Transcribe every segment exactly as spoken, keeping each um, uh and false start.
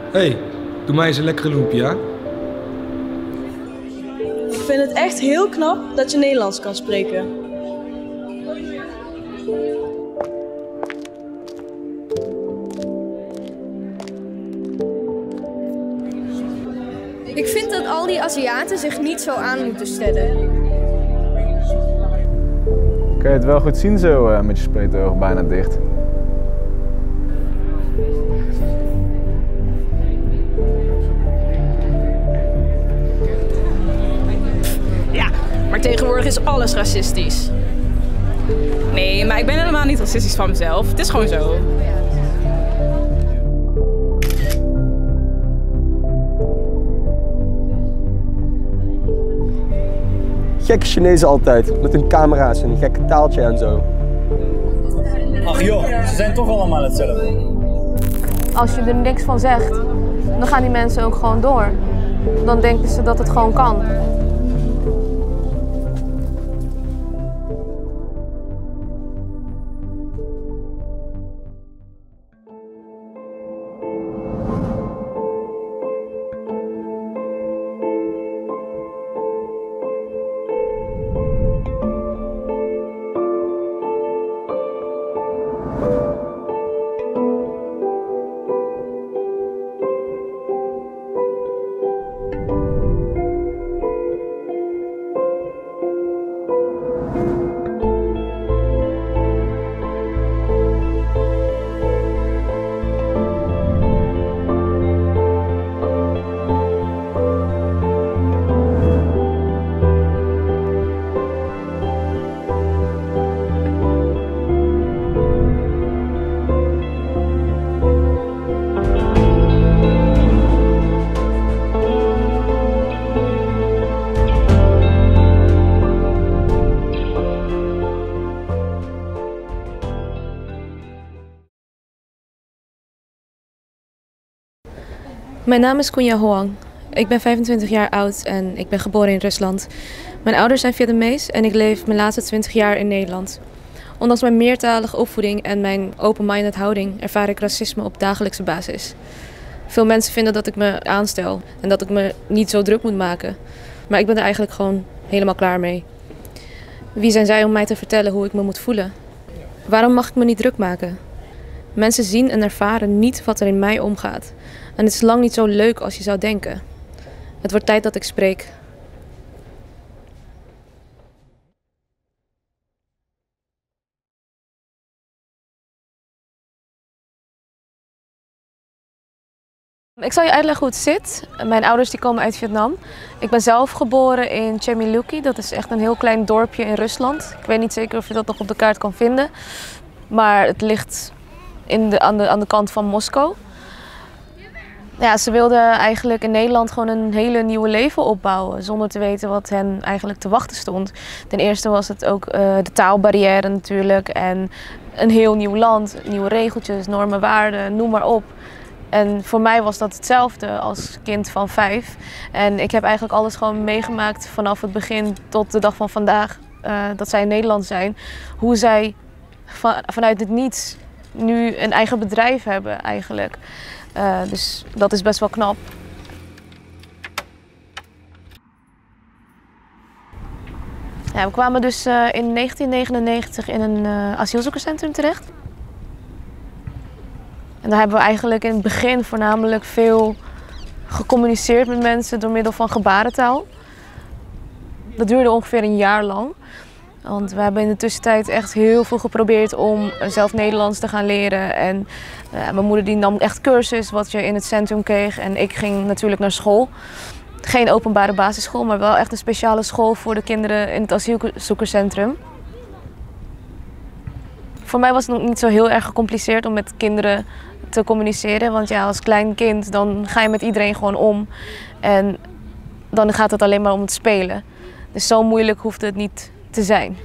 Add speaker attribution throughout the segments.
Speaker 1: Hey, doe mij eens een lekkere lumpia.
Speaker 2: Ik vind het echt heel knap dat je Nederlands kan spreken.
Speaker 3: Ik vind dat al die Aziaten zich niet zo aan moeten stellen.
Speaker 4: Kan je het wel goed zien zo uh, met je spreetoog bijna dicht?
Speaker 5: Ja, maar tegenwoordig is alles racistisch. Nee, maar ik ben helemaal niet racistisch van mezelf. Het is gewoon zo.
Speaker 6: Gekke Chinezen altijd, met hun camera's en een gekke taaltje en zo.
Speaker 7: Ach joh, ze zijn toch allemaal hetzelfde.
Speaker 8: Als je er niks van zegt, dan gaan die mensen ook gewoon door. Dan denken ze dat het gewoon kan.
Speaker 9: Mijn naam is Koenja Hoang. Ik ben vijfentwintig jaar oud en ik ben geboren in Rusland. Mijn ouders zijn Vietnamees en ik leef mijn laatste twintig jaar in Nederland. Ondanks mijn meertalige opvoeding en mijn open-minded houding ervaar ik racisme op dagelijkse basis. Veel mensen vinden dat ik me aanstel en dat ik me niet zo druk moet maken. Maar ik ben er eigenlijk gewoon helemaal klaar mee. Wie zijn zij om mij te vertellen hoe ik me moet voelen? Waarom mag ik me niet druk maken? Mensen zien en ervaren niet wat er in mij omgaat. En het is lang niet zo leuk als je zou denken. Het wordt tijd dat ik spreek. Ik zal je uitleggen hoe het zit. Mijn ouders die komen uit Vietnam. Ik ben zelf geboren in Chmielewki. Dat is echt een heel klein dorpje in Rusland. Ik weet niet zeker of je dat nog op de kaart kan vinden. Maar het ligt in de, aan, de, aan de kant van Moskou. Ja, ze wilden eigenlijk in Nederland gewoon een hele nieuwe leven opbouwen. Zonder te weten wat hen eigenlijk te wachten stond. Ten eerste was het ook uh, de taalbarrière natuurlijk. En een heel nieuw land, nieuwe regeltjes, normen, waarden, noem maar op. En voor mij was dat hetzelfde als kind van vijf. En ik heb eigenlijk alles gewoon meegemaakt vanaf het begin tot de dag van vandaag. Uh, dat zij in Nederland zijn. Hoe zij van, vanuit het niets nu een eigen bedrijf hebben eigenlijk. Uh, dus dat is best wel knap. Ja, we kwamen dus uh, in negentien negenennegentig in een uh, asielzoekerscentrum terecht. En daar hebben we eigenlijk in het begin voornamelijk veel gecommuniceerd met mensen door middel van gebarentaal. Dat duurde ongeveer een jaar lang. Want we hebben in de tussentijd echt heel veel geprobeerd om zelf Nederlands te gaan leren. En uh, mijn moeder die nam echt cursus wat je in het centrum kreeg. En ik ging natuurlijk naar school. Geen openbare basisschool, maar wel echt een speciale school voor de kinderen in het asielzoekerscentrum. Voor mij was het nog niet zo heel erg gecompliceerd om met kinderen te communiceren. Want ja, als klein kind dan ga je met iedereen gewoon om. En dan gaat het alleen maar om het spelen. Dus zo moeilijk hoeft het niet te zijn.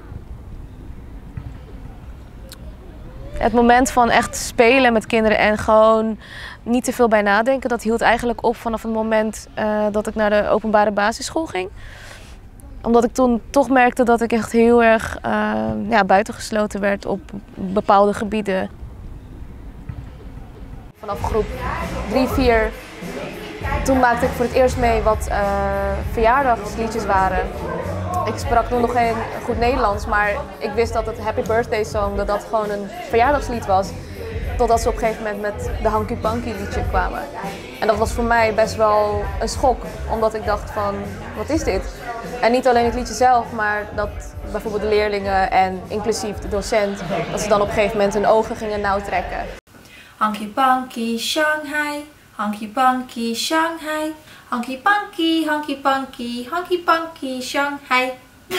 Speaker 9: Het moment van echt spelen met kinderen en gewoon niet te veel bij nadenken, dat hield eigenlijk op vanaf het moment uh, dat ik naar de openbare basisschool ging. Omdat ik toen toch merkte dat ik echt heel erg uh, ja, buitengesloten werd op bepaalde gebieden.
Speaker 8: Vanaf groep drie, vier, toen maakte ik voor het eerst mee wat uh, verjaardagsliedjes waren. Ik sprak toen nog geen goed Nederlands, maar ik wist dat het Happy Birthday Song, dat dat gewoon een verjaardagslied was. Totdat ze op een gegeven moment met de Hanky Panky liedje kwamen. En dat was voor mij best wel een schok, omdat ik dacht van, wat is dit? En niet alleen het liedje zelf, maar dat bijvoorbeeld de leerlingen en inclusief de docent, dat ze dan op een gegeven moment hun ogen gingen nauwtrekken.
Speaker 10: Hanky Panky Shanghai, Hanky Panky Shanghai, Hanky Panky, Hanky Panky, Hanky Panky Shanghai.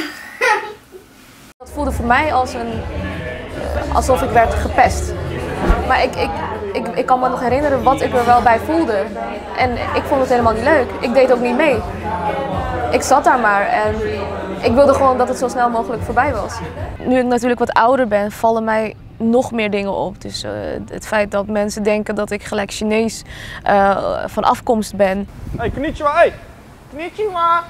Speaker 8: Dat voelde voor mij als een, alsof ik werd gepest. Maar ik, ik, ik, ik kan me nog herinneren wat ik er wel bij voelde. En ik vond het helemaal niet leuk. Ik deed ook niet mee. Ik zat daar maar en ik wilde gewoon dat het zo snel mogelijk voorbij was. Nu ik natuurlijk wat ouder ben, vallen mij nog meer dingen op. Dus uh, het feit dat mensen denken dat ik gelijk Chinees uh, van afkomst ben.
Speaker 4: Hey, konnichiwa, hey! Konnichiwa!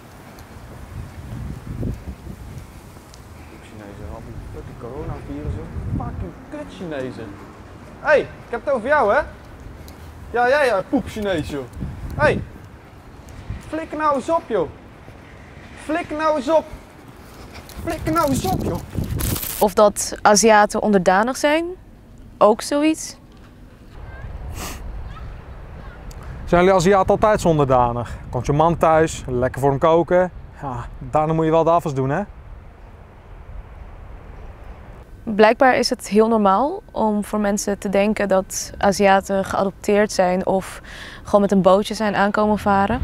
Speaker 4: Chinezen, al die fucking coronavirussen. Fucking kut Chinezen. Hey, ik heb het over jou, hè? Ja, jij, ja, poep Chinees, joh. Hey, flikker nou eens op, joh. Flikker nou eens op. Flikker nou eens op, joh.
Speaker 9: Of dat Aziaten onderdanig zijn, ook zoiets.
Speaker 11: Zijn jullie Aziaten altijd zo onderdanig? Komt je man thuis, lekker voor hem koken. Ja, daarna moet je wel de afwas doen, hè?
Speaker 9: Blijkbaar is het heel normaal om voor mensen te denken dat Aziaten geadopteerd zijn of gewoon met een bootje zijn aankomen varen.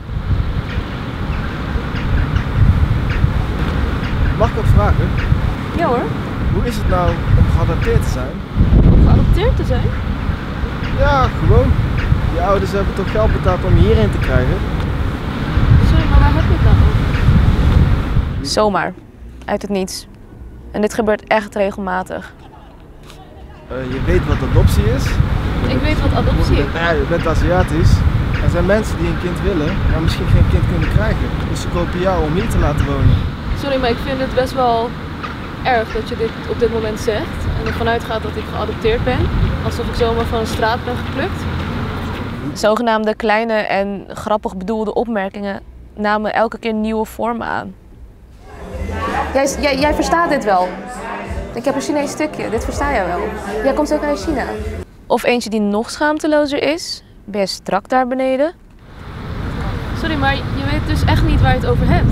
Speaker 12: Mag ik wat vragen?
Speaker 2: Ja hoor.
Speaker 12: Hoe is het nou om geadopteerd te zijn?
Speaker 2: Geadopteerd te zijn?
Speaker 12: Ja, gewoon. Je ouders hebben toch geld betaald om je hierheen te krijgen?
Speaker 2: Sorry, maar waar heb je het dan over?
Speaker 9: Zomaar, uit het niets. En dit gebeurt echt regelmatig.
Speaker 12: Uh, je weet wat adoptie is?
Speaker 2: Ik weet wat adoptie is.
Speaker 12: Ja, je bent Aziatisch. Er zijn mensen die een kind willen, maar misschien geen kind kunnen krijgen. Dus ze kopen jou om hier te laten wonen.
Speaker 2: Sorry, maar ik vind het best wel erg dat je dit op dit moment zegt. En ervan uitgaat dat ik geadopteerd ben. Alsof ik zomaar van een straat ben geplukt.
Speaker 9: Zogenaamde kleine en grappig bedoelde opmerkingen namen elke keer nieuwe vormen aan.
Speaker 8: Jij, jij, jij verstaat dit wel. Ik heb een Chinees stukje, dit versta jij wel. Jij komt ook uit China.
Speaker 9: Of eentje die nog schaamtelozer is. Ben je strak daar beneden?
Speaker 2: Sorry, maar je weet dus echt niet waar je het over hebt.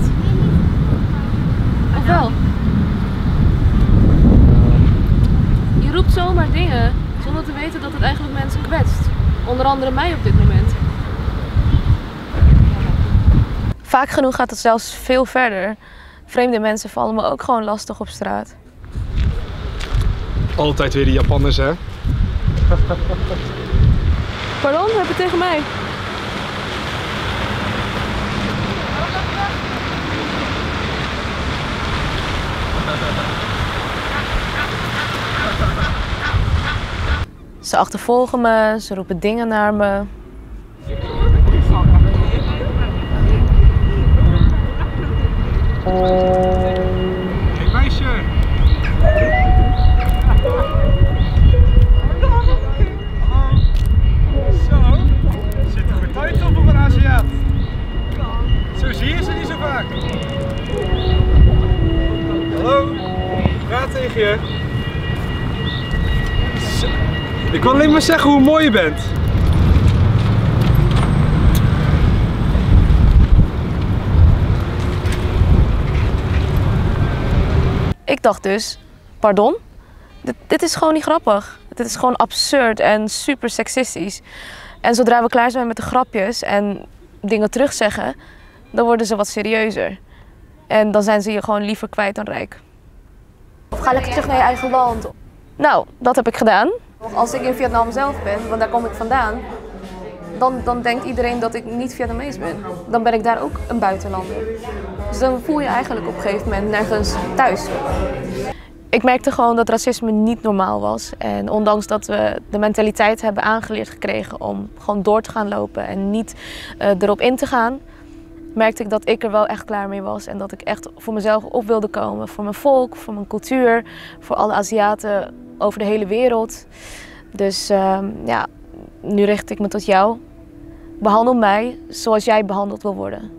Speaker 2: Of wel? Je roept zomaar dingen zonder te weten dat het eigenlijk mensen kwetst. Onder andere mij op dit moment.
Speaker 9: Vaak genoeg gaat het zelfs veel verder. Vreemde mensen vallen me ook gewoon lastig op straat.
Speaker 1: Altijd weer die Japanners, hè?
Speaker 2: Pardon, heb je tegen mij?
Speaker 9: Ze achtervolgen me, ze roepen dingen naar me.
Speaker 1: Hey meisje! Hallo! Zo, zit er weer tijd op voor een Aziat. Zo zie je ze niet zo vaak. Hallo, ik praat tegen je. Zo. Ik wil alleen maar zeggen hoe mooi je bent.
Speaker 9: Ik dacht dus, pardon? Dit, dit is gewoon niet grappig. Dit is gewoon absurd en super seksistisch. En zodra we klaar zijn met de grapjes en dingen terugzeggen, dan worden ze wat serieuzer. En dan zijn ze je gewoon liever kwijt dan rijk.
Speaker 8: Of ga lekker terug naar je eigen land.
Speaker 9: Nou, dat heb ik gedaan.
Speaker 8: Als ik in Vietnam zelf ben, want daar kom ik vandaan, dan, dan denkt iedereen dat ik niet Vietnamees ben. Dan ben ik daar ook een buitenlander. Dus dan voel je eigenlijk op een gegeven moment nergens thuis.
Speaker 9: Ik merkte gewoon dat racisme niet normaal was. En ondanks dat we de mentaliteit hebben aangeleerd gekregen om gewoon door te gaan lopen en niet uh, erop in te gaan, merkte ik dat ik er wel echt klaar mee was. En dat ik echt voor mezelf op wilde komen. Voor mijn volk, voor mijn cultuur, voor alle Aziaten over de hele wereld. Dus uh, ja, nu richt ik me tot jou. Behandel mij zoals jij behandeld wil worden.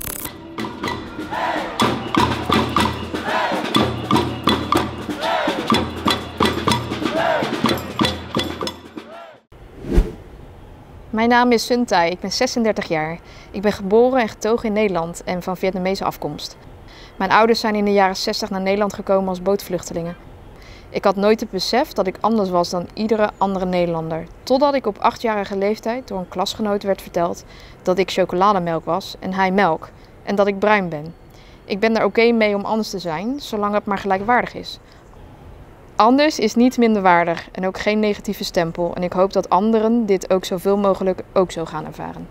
Speaker 13: Mijn naam is Sun Thai, ik ben zesendertig jaar. Ik ben geboren en getogen in Nederland en van Vietnamese afkomst. Mijn ouders zijn in de jaren zestig naar Nederland gekomen als bootvluchtelingen. Ik had nooit het besef dat ik anders was dan iedere andere Nederlander. Totdat ik op achtjarige leeftijd door een klasgenoot werd verteld dat ik chocolademelk was en hij melk. En dat ik bruin ben. Ik ben er oké mee om anders te zijn, zolang het maar gelijkwaardig is. Anders is niet minderwaardig en ook geen negatieve stempel. En ik hoop dat anderen dit ook zoveel mogelijk ook zo gaan ervaren.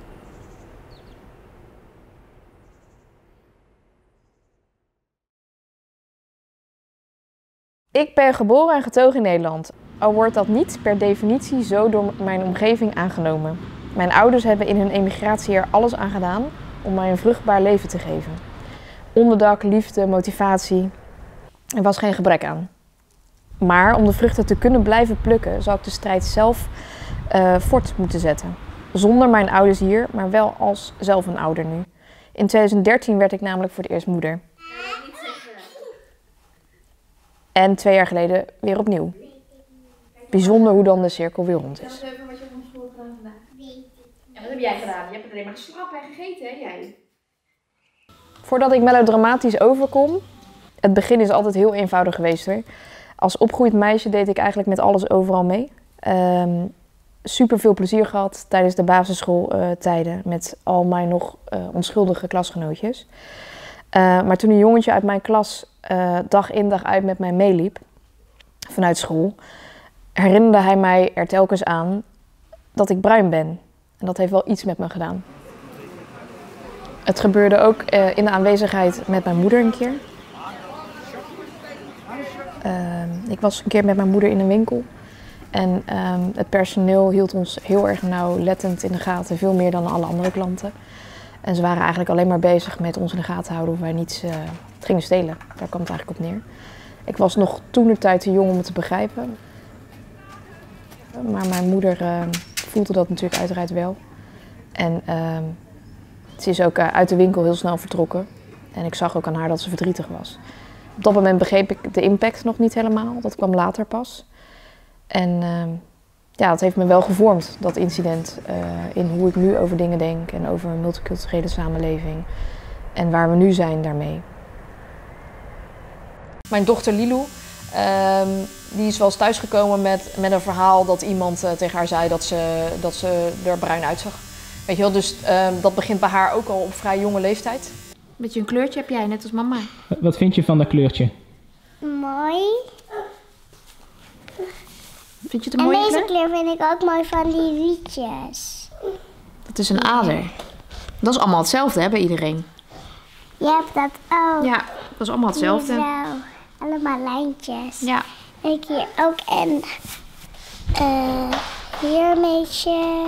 Speaker 8: Ik ben geboren en getogen in Nederland, al wordt dat niet per definitie zo door mijn omgeving aangenomen. Mijn ouders hebben in hun emigratie er alles aan gedaan om mij een vruchtbaar leven te geven. Onderdak, liefde, motivatie, er was geen gebrek aan. Maar om de vruchten te kunnen blijven plukken, zou ik de strijd zelf uh, voort moeten zetten. Zonder mijn ouders hier, maar wel als zelf een ouder nu. In twintig dertien werd ik namelijk voor het eerst moeder. En twee jaar geleden weer opnieuw. Bijzonder hoe dan de cirkel weer rond is.
Speaker 14: Vertel eens even wat je op school hebt gedaan vandaag. En wat heb jij gedaan? Je hebt alleen maar geslapen en gegeten, hè jij?
Speaker 8: Voordat ik melodramatisch overkom, het begin is altijd heel eenvoudig geweest hoor. Als opgroeiend meisje deed ik eigenlijk met alles overal mee. Um, super veel plezier gehad tijdens de basisschooltijden uh, met al mijn nog uh, onschuldige klasgenootjes. Uh, maar toen een jongetje uit mijn klas uh, dag in dag uit met mij meeliep, vanuit school, herinnerde hij mij er telkens aan dat ik bruin ben. En dat heeft wel iets met me gedaan. Het gebeurde ook uh, in de aanwezigheid met mijn moeder een keer. Uh, ik was een keer met mijn moeder in een winkel. En um, het personeel hield ons heel erg nauwlettend in de gaten, veel meer dan alle andere klanten. En ze waren eigenlijk alleen maar bezig met ons in de gaten houden of wij niets uh, gingen stelen. Daar kwam het eigenlijk op neer. Ik was nog toentertijd te jong om het te begrijpen. Maar mijn moeder uh, voelde dat natuurlijk uiteraard wel. En uh, ze is ook uh, uit de winkel heel snel vertrokken. En ik zag ook aan haar dat ze verdrietig was. Op dat moment begreep ik de impact nog niet helemaal. Dat kwam later pas. En uh, ja, dat heeft me wel gevormd, dat incident. Uh, in hoe ik nu over dingen denk en over een multiculturele samenleving. En waar we nu zijn daarmee. Mijn dochter Lilou, uh, die is wel eens thuisgekomen met, met een verhaal dat iemand uh, tegen haar zei dat ze, dat ze er bruin uitzag. Weet je wel, dus uh, dat begint bij haar ook al op vrij jonge leeftijd.
Speaker 14: Beetje een kleurtje heb jij, net als mama.
Speaker 15: Wat vind je van dat kleurtje?
Speaker 16: Mooi.
Speaker 14: Vind je het een mooie
Speaker 16: kleur? En deze
Speaker 14: kleur?
Speaker 16: kleur vind ik ook mooi van die rietjes.
Speaker 14: Dat is een ader. Dat is allemaal hetzelfde hè, bij iedereen.
Speaker 16: Je hebt dat ook.
Speaker 14: Ja, dat is allemaal hetzelfde.
Speaker 16: Zo, allemaal lijntjes.
Speaker 14: Ja.
Speaker 16: En ik hier ook en uh, hier een beetje.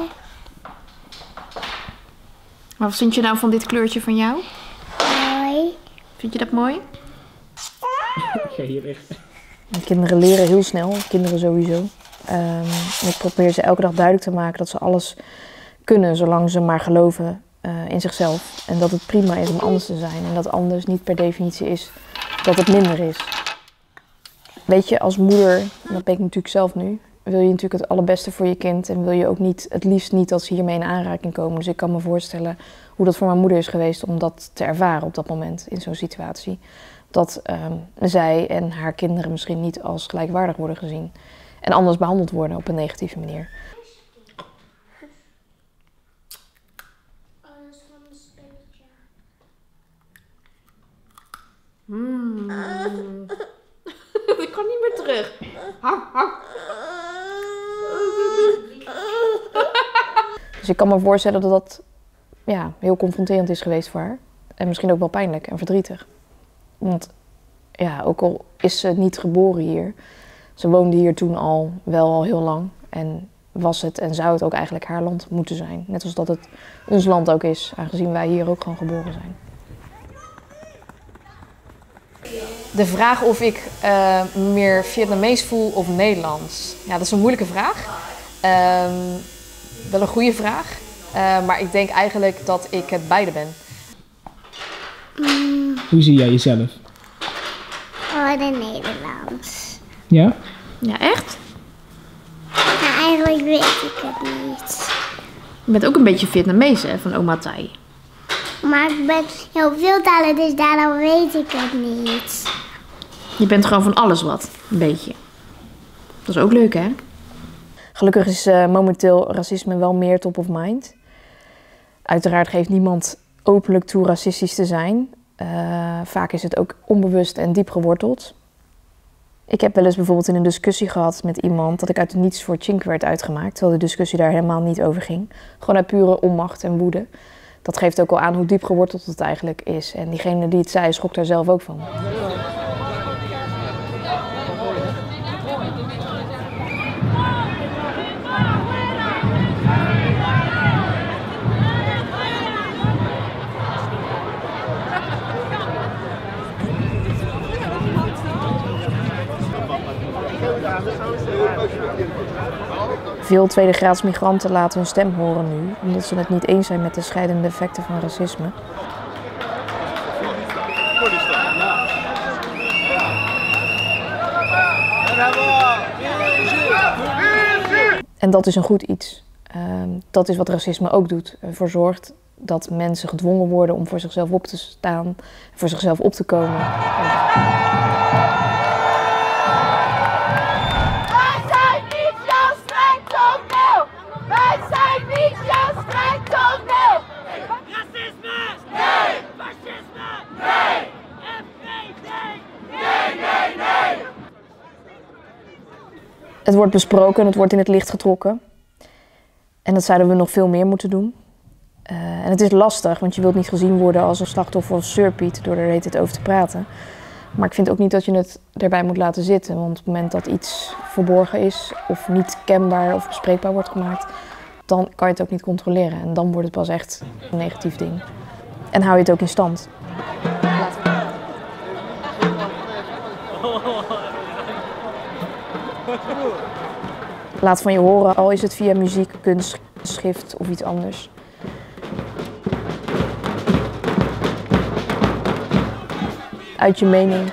Speaker 14: Maar wat vind je nou van dit kleurtje van jou?
Speaker 16: Mooi.
Speaker 14: Vind je dat mooi?
Speaker 15: Ik ga hier weg.
Speaker 8: Kinderen leren heel snel, kinderen sowieso. Um, ik probeer ze elke dag duidelijk te maken dat ze alles kunnen, zolang ze maar geloven uh, in zichzelf. En dat het prima is om anders te zijn en dat anders niet per definitie is dat het minder is. Weet je, als moeder, dat ben ik natuurlijk zelf nu, wil je natuurlijk het allerbeste voor je kind en wil je ook niet, het liefst niet dat ze hiermee in aanraking komen. Dus ik kan me voorstellen hoe dat voor mijn moeder is geweest om dat te ervaren op dat moment in zo'n situatie. Dat um, zij en haar kinderen misschien niet als gelijkwaardig worden gezien. En anders behandeld worden op een negatieve manier.
Speaker 14: Mm. Ik kan niet meer terug. Ha, ha.
Speaker 8: Dus ik kan me voorstellen dat dat ja, heel confronterend is geweest voor haar. En misschien ook wel pijnlijk en verdrietig. Want ja, ook al is ze niet geboren hier, ze woonde hier toen al wel al heel lang. En was het en zou het ook eigenlijk haar land moeten zijn. Net als dat het ons land ook is, aangezien wij hier ook gewoon geboren zijn. De vraag of ik uh, meer Vietnamees voel of Nederlands. Ja, dat is een moeilijke vraag. Um,
Speaker 13: Wel een goede vraag, uh, maar ik denk eigenlijk dat ik het beide ben.
Speaker 16: Mm.
Speaker 15: Hoe zie jij jezelf?
Speaker 16: Oh, de Nederlands.
Speaker 15: Ja?
Speaker 14: Ja, echt?
Speaker 16: Nou, eigenlijk weet ik het niet.
Speaker 14: Je bent ook een beetje Vietnamees, hè, van oma Thai.
Speaker 16: Maar ik ben heel veel talen, dus daarom weet ik het niet.
Speaker 14: Je bent gewoon van alles wat, een beetje. Dat is ook leuk, hè?
Speaker 13: Gelukkig is uh, momenteel racisme wel meer top of mind. Uiteraard geeft niemand openlijk toe racistisch te zijn. Uh, vaak is het ook onbewust en diep geworteld. Ik heb wel eens bijvoorbeeld in een discussie gehad met iemand dat ik uit het niets voor Chink werd uitgemaakt, terwijl de discussie daar helemaal niet over ging. Gewoon uit pure onmacht en woede. Dat geeft ook al aan hoe diep geworteld het eigenlijk is. En diegene die het zei, schrok daar zelf ook van. Veel tweedegraads migranten laten hun stem horen nu, omdat ze het niet eens zijn met de scheidende effecten van racisme. En dat is een goed iets. Uh, dat is wat racisme ook doet. Ervoor zorgt dat mensen gedwongen worden om voor zichzelf op te staan, voor zichzelf op te komen. Het wordt besproken, het wordt in het licht getrokken. En dat zouden we nog veel meer moeten doen. Uh, en het is lastig, want je wilt niet gezien worden als een slachtoffer of surpiet door er de hele tijd over te praten. Maar ik vind ook niet dat je het erbij moet laten zitten. Want op het moment dat iets verborgen is of niet kenbaar of bespreekbaar wordt gemaakt, dan kan je het ook niet controleren. En dan wordt het pas echt een negatief ding. En hou je het ook in stand. Laat van je horen, al is het via muziek, kunst, schrift of iets anders. Uit je mening.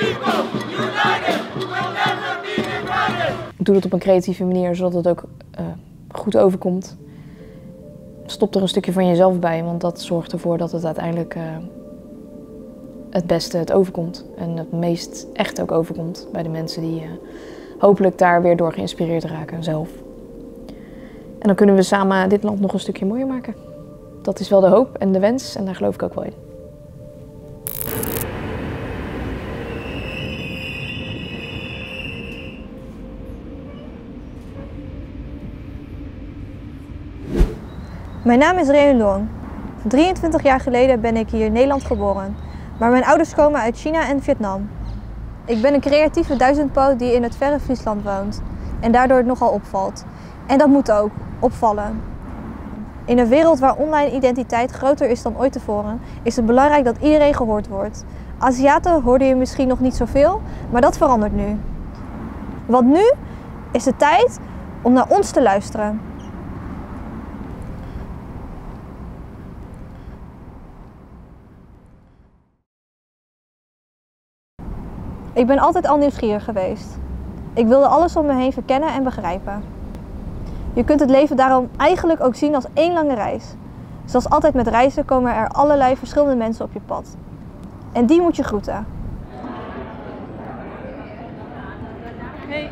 Speaker 13: Doe dat op een creatieve manier, zodat het ook uh, goed overkomt. Stop er een stukje van jezelf bij, want dat zorgt ervoor dat het uiteindelijk uh, het beste het overkomt. En het meest echt ook overkomt bij de mensen die uh, hopelijk daar weer door geïnspireerd raken zelf. En dan kunnen we samen dit land nog een stukje mooier maken. Dat is wel de hoop en de wens en daar geloof ik ook wel in.
Speaker 17: Mijn naam is Reun Long. drieëntwintig jaar geleden ben ik hier in Nederland geboren, maar mijn ouders komen uit China en Vietnam. Ik ben een creatieve duizendpoot die in het verre Friesland woont en daardoor het nogal opvalt. En dat moet ook, opvallen. In een wereld waar online identiteit groter is dan ooit tevoren, is het belangrijk dat iedereen gehoord wordt. Aziaten hoorde je misschien nog niet zoveel, maar dat verandert nu. Want nu is de tijd om naar ons te luisteren. Ik ben altijd al nieuwsgierig geweest. Ik wilde alles om me heen verkennen en begrijpen. Je kunt het leven daarom eigenlijk ook zien als één lange reis. Zoals altijd met reizen komen er allerlei verschillende mensen op je pad. En die moet je groeten. Hey.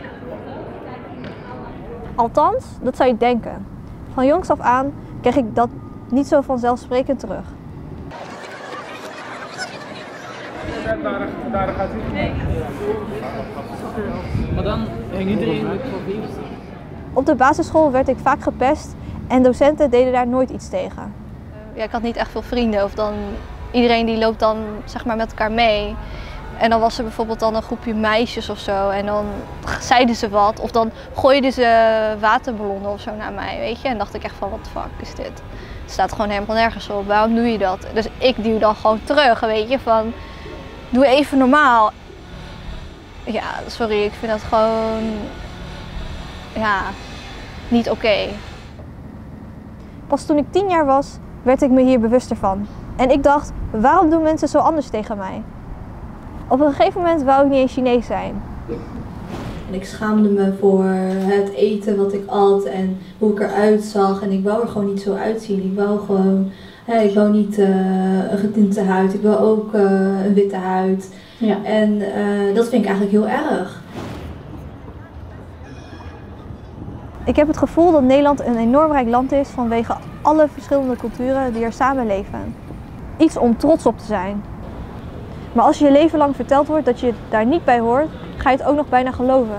Speaker 17: Althans, dat zou je denken. Van jongs af aan kreeg ik dat niet zo vanzelfsprekend terug.
Speaker 1: Daar, daar gaat hij. Nee.
Speaker 15: Maar dan ging iedereen met problemen.
Speaker 17: Op de basisschool werd ik vaak gepest en docenten deden daar nooit iets tegen.
Speaker 8: Ja, ik had niet echt veel vrienden of dan iedereen die loopt dan zeg maar met elkaar mee. En dan was er bijvoorbeeld dan een groepje meisjes of zo en dan zeiden ze wat of dan gooiden ze waterballonnen of zo naar mij, weet je. En dacht ik echt van, wat de fuck is dit? Het staat gewoon helemaal nergens op, waarom doe je dat? Dus ik duw dan gewoon terug, weet je, van doe even normaal. Ja, sorry, ik vind dat gewoon, ja, niet oké. Okay.
Speaker 17: Pas toen ik tien jaar was, werd ik me hier bewuster van. En ik dacht, waarom doen mensen zo anders tegen mij? Op een gegeven moment wou ik niet eens Chinees zijn.
Speaker 10: En ik schaamde me voor het eten wat ik at en hoe ik eruit zag. En ik wou er gewoon niet zo uitzien. Ik wou gewoon, hè, ik wou niet uh, een getinte huid. Ik wou ook uh, een witte huid. Ja. En uh, dat vind ik eigenlijk heel erg.
Speaker 17: Ik heb het gevoel dat Nederland een enorm rijk land is vanwege alle verschillende culturen die er samen leven. Iets om trots op te zijn. Maar als je je leven lang verteld wordt dat je daar niet bij hoort, ga je het ook nog bijna geloven.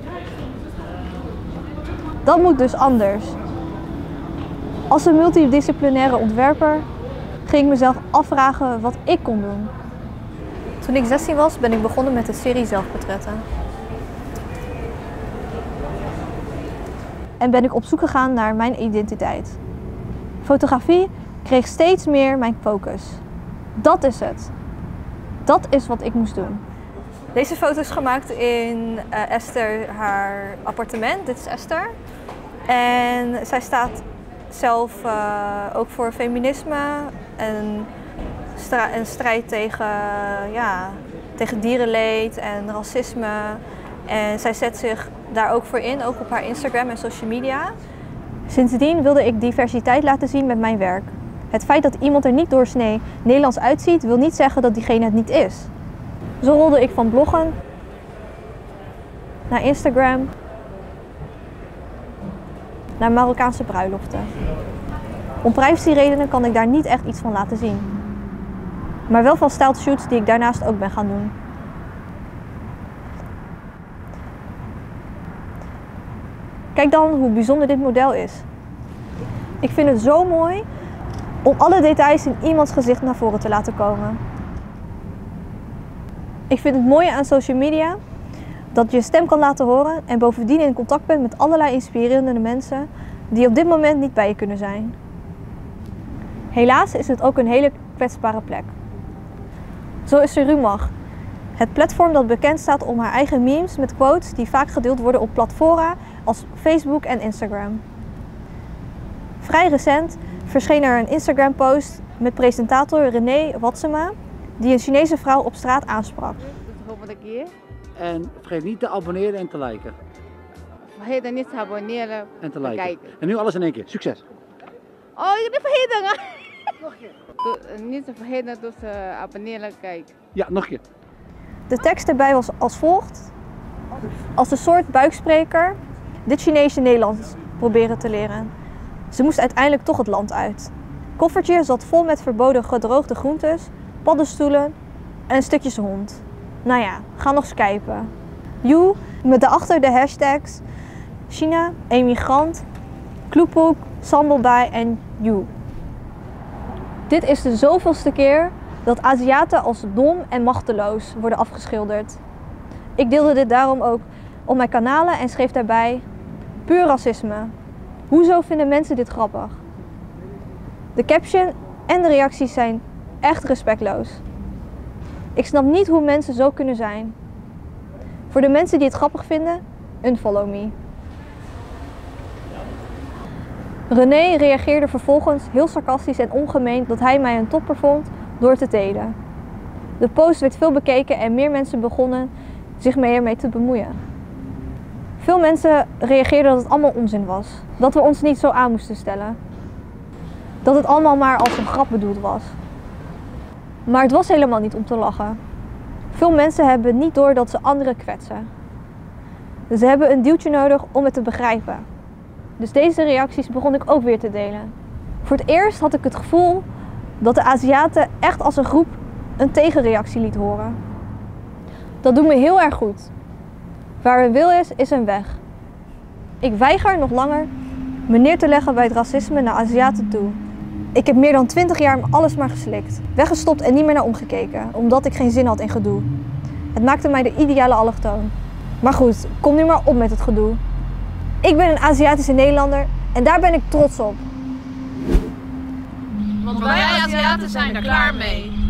Speaker 17: Dat moet dus anders. Als een multidisciplinaire ontwerper ging ik mezelf afvragen wat ik kon doen. Toen ik zestien was, ben ik begonnen met de serie zelfportretten. En ben ik op zoek gegaan naar mijn identiteit. Fotografie kreeg steeds meer mijn focus. Dat is het. Dat is wat ik moest doen. Deze foto is gemaakt in uh, Esther haar appartement. Dit is Esther. En zij staat zelf uh, ook voor feminisme en, en strijd tegen, ja, tegen dierenleed en racisme. En zij zet zich daar ook voor in, ook op haar Instagram en social media. Sindsdien wilde ik diversiteit laten zien met mijn werk. Het feit dat iemand er niet doorsnee Nederlands uitziet, wil niet zeggen dat diegene het niet is. Zo rolde ik van bloggen naar Instagram, naar Marokkaanse bruiloften. Om privacyredenen kan ik daar niet echt iets van laten zien. Maar wel van styled shoots die ik daarnaast ook ben gaan doen. Kijk dan hoe bijzonder dit model is. Ik vind het zo mooi om alle details in iemands gezicht naar voren te laten komen. Ik vind het mooie aan social media dat je je stem kan laten horen en bovendien in contact bent met allerlei inspirerende mensen die op dit moment niet bij je kunnen zijn. Helaas is het ook een hele kwetsbare plek. Zo is er Rumach, het platform dat bekend staat om haar eigen memes met quotes die vaak gedeeld worden op platformen als Facebook en Instagram. Vrij recent verscheen er een Instagram post met presentator René Watsema die een Chinese vrouw op straat aansprak.
Speaker 18: Tot de volgende keer. En vergeet niet te abonneren en te liken. Vergeet niet te abonneren en te liken. Kijken. En nu alles in één keer. Succes! Oh, je bent vergeten! Nog een keer. Niet te vergeten dus uh, abonneren en kijken. Ja, nog een keer.
Speaker 17: De tekst erbij was als volgt. Als een soort buikspreker dit Chinese Nederlands proberen te leren. Ze moest uiteindelijk toch het land uit. Koffertje zat vol met verboden gedroogde groentes, paddenstoelen en stukjes hond. Nou ja, ga nog skypen. You met daarachter de hashtags China, emigrant, kloepoek, sambelbij en you. Dit is de zoveelste keer dat Aziaten als dom en machteloos worden afgeschilderd. Ik deelde dit daarom ook op mijn kanalen en schreef daarbij: puur racisme. Hoezo vinden mensen dit grappig? De caption en de reacties zijn echt respectloos. Ik snap niet hoe mensen zo kunnen zijn. Voor de mensen die het grappig vinden, unfollow me. René reageerde vervolgens heel sarcastisch en ongemeend dat hij mij een topper vond door te delen. De post werd veel bekeken en meer mensen begonnen zich ermee te bemoeien. Veel mensen reageerden dat het allemaal onzin was. Dat we ons niet zo aan moesten stellen. Dat het allemaal maar als een grap bedoeld was. Maar het was helemaal niet om te lachen. Veel mensen hebben niet door dat ze anderen kwetsen. Ze hebben een duwtje nodig om het te begrijpen. Dus deze reacties begon ik ook weer te delen. Voor het eerst had ik het gevoel dat de Aziaten echt als een groep een tegenreactie liet horen. Dat doet me heel erg goed. Waar een wil is, is een weg. Ik weiger nog langer me neer te leggen bij het racisme naar Aziaten toe. Ik heb meer dan twintig jaar alles maar geslikt. Weggestopt en niet meer naar omgekeken, omdat ik geen zin had in gedoe. Het maakte mij de ideale allochtoon. Maar goed, kom nu maar op met het gedoe. Ik ben een Aziatische Nederlander en daar ben ik trots op.
Speaker 2: Want wij Aziaten zijn er klaar mee.